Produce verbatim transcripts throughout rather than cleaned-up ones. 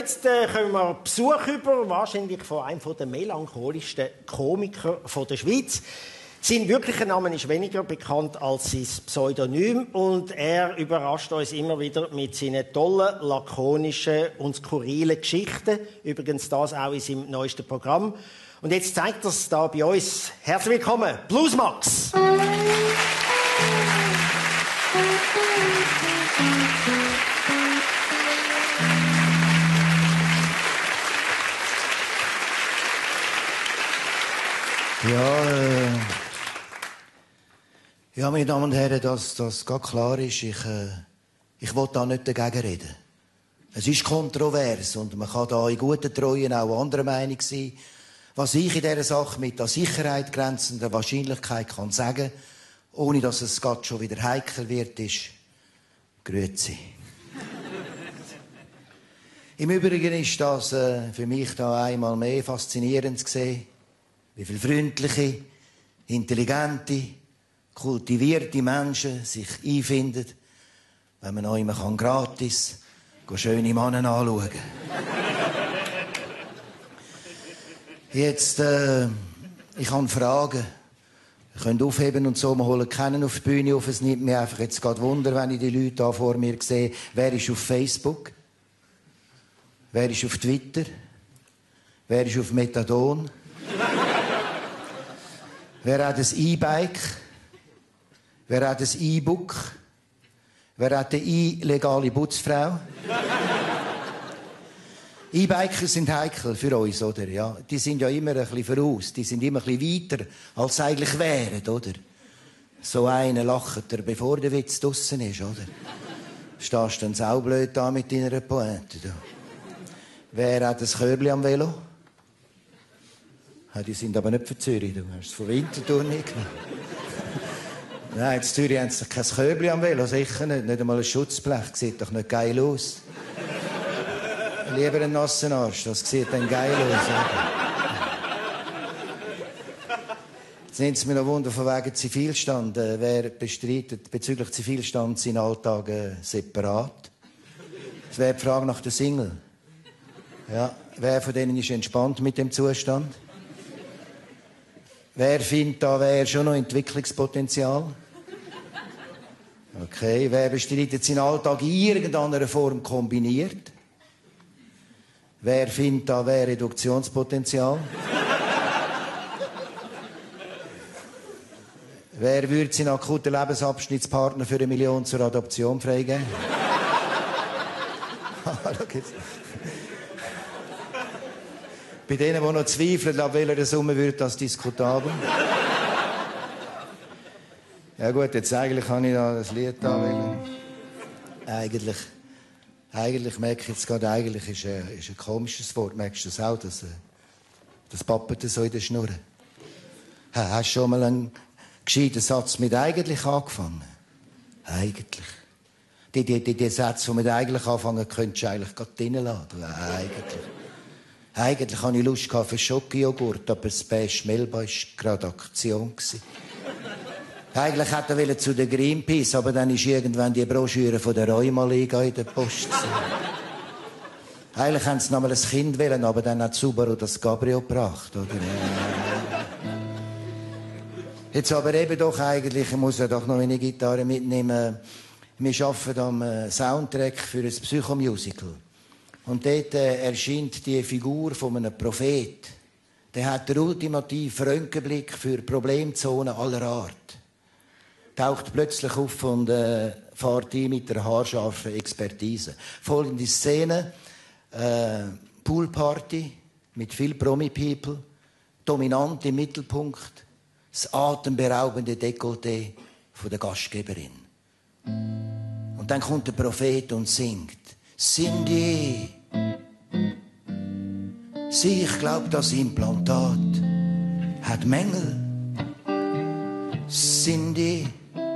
jetzt äh, kommen wir Besuch über, wahrscheinlich von einem der melancholischsten Komiker von der Schweiz. Sein wirklicher Name ist weniger bekannt als sein Pseudonym und er überrascht uns immer wieder mit seinen tollen, lakonischen und skurrilen Geschichten. Übrigens das auch in seinem neuesten Programm. Und jetzt zeigt er es da bei uns. Herzlich willkommen, Bluesmax! Ja, äh, ja, meine Damen und Herren, dass das ganz klar ist, ich, äh, ich will da nicht dagegen reden. Es ist kontrovers und man kann da in guten Treuen auch anderer Meinung sein. Was ich in dieser Sache mit der Sicherheit grenzender Wahrscheinlichkeit kann sagen, ohne dass es gerade schon wieder heikel wird, ist Grüezi. Im Übrigen ist das äh, für mich da einmal mehr faszinierend zu sehen, wie viele freundliche, intelligente, kultivierte Menschen sich einfinden, wenn man auch immer gratis schöne Männer anschauen kann. Jetzt, äh, ich habe Fragen. Ihr könnt aufheben und so, wir holen keinen auf die Bühne auf. Es nimmt mich einfach jetzt gerade Wunder, wenn ich die Leute da vor mir sehe. Wer ist auf Facebook? Wer ist auf Twitter? Wer ist auf Methadon? Wer hat ein E-Bike? Wer hat ein E-Book? Wer hat eine illegale Putzfrau? E-Biker sind heikel für uns, oder? Ja, die sind ja immer ein bisschen voraus. Die sind immer ein bisschen weiter, als sie eigentlich wären, oder? So einer lacht er, bevor der Witz draussen ist, oder? Stehst du dann saublöd da mit deiner Pointe, da? Wer hat ein Körbli am Velo? Ja, die sind aber nicht für Zürich, du hast es von Winterthur nicht genommen. Nein, in Zürich haben sie kein Körbli am Velo, sicher nicht. Nicht einmal ein Schutzblech, sieht doch nicht geil aus. Lieber einen nassen Arsch, das sieht dann geil aus. Jetzt nimmt es mir noch Wunder von wegen Zivilstand. Äh, wer bestreitet bezüglich Zivilstand seinen Alltag äh, separat? Das wäre die Frage nach der Single. Ja, wer von denen ist entspannt mit dem Zustand? Wer findet, da wäre schon noch Entwicklungspotenzial? Okay, wer bestreitet seinen Alltag in irgendeiner Form kombiniert? Wer findet, da wäre Reduktionspotenzial? Wer würde seinen akuten Lebensabschnittspartner für eine Million zur Adoption freigeben? Bei denen, die noch zweifeln, ab welcher Summe wird das diskutabel? Ja gut, jetzt eigentlich habe ich da das Lied da. Weil eigentlich, eigentlich merke ich jetzt gerade, eigentlich ist ein, ist ein komisches Wort. Merkst du das auch, dass, das pappert so in der Schnur? Ha, hast du schon mal einen gescheiten Satz mit «eigentlich» angefangen? Eigentlich. Die, die, die, die Sätze, die mit «eigentlich» anfangen, könntest du eigentlich gerade drinnen lassen. Eigentlich. Eigentlich hatte ich Lust auf einen Schokojoghurt, aber das Bäsch Melba war gerade Aktion. Eigentlich wollte er zu der Greenpeace, aber dann ist irgendwann die Broschüre von der Rheuma-Liga in der Post. Eigentlich wollten sie noch mal ein Kind wählen, aber dann hat Subaru das Cabrio gebracht, oder? Jetzt aber eben doch eigentlich, ich muss ja doch noch eine Gitarre mitnehmen. Wir arbeiten am Soundtrack für ein Psychomusical. Und dort äh, erscheint die Figur von einem Prophet. Der hat den ultimativen Röntgenblick für Problemzonen aller Art. Taucht plötzlich auf und äh, fährt ein mit der haarscharfen Expertise. Folgende Szene: äh, Poolparty mit viel Promi-People, dominant im Mittelpunkt, das atemberaubende Dekolleté von der Gastgeberin. Und dann kommt der Prophet und singt: Cindy, sieh, ich glaub, das Implantat hat Mängel. Cindy,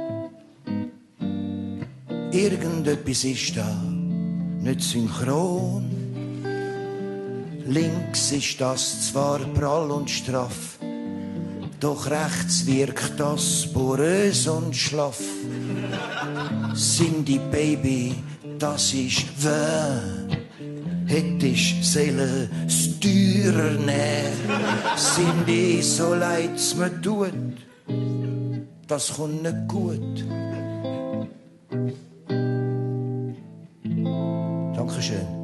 irgendetwas ist da nicht synchron. Links ist das zwar prall und straff, doch rechts wirkt das porös und schlaff. Cindy, Baby, das ist wahr. hättest Seele teurer nehmen. Sind die so leid's mir tut, das kommt nicht gut. Dankeschön.